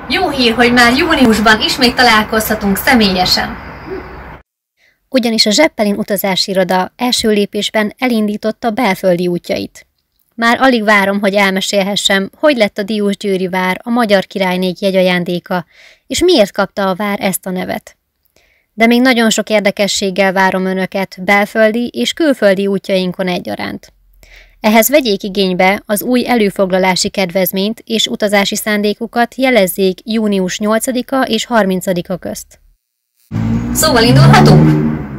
Jó hír, hogy már júniusban ismét találkozhatunk személyesen. Ugyanis a Zeppelin utazási iroda első lépésben elindította belföldi útjait. Már alig várom, hogy elmesélhessem, hogy lett a Diósgyőri vár a magyar királynék jegyajándéka, és miért kapta a vár ezt a nevet. De még nagyon sok érdekességgel várom önöket belföldi és külföldi útjainkon egyaránt. Ehhez vegyék igénybe az új előfoglalási kedvezményt és utazási szándékukat jelezzék június 8-a és 30-a közt. Szóval indulhatunk?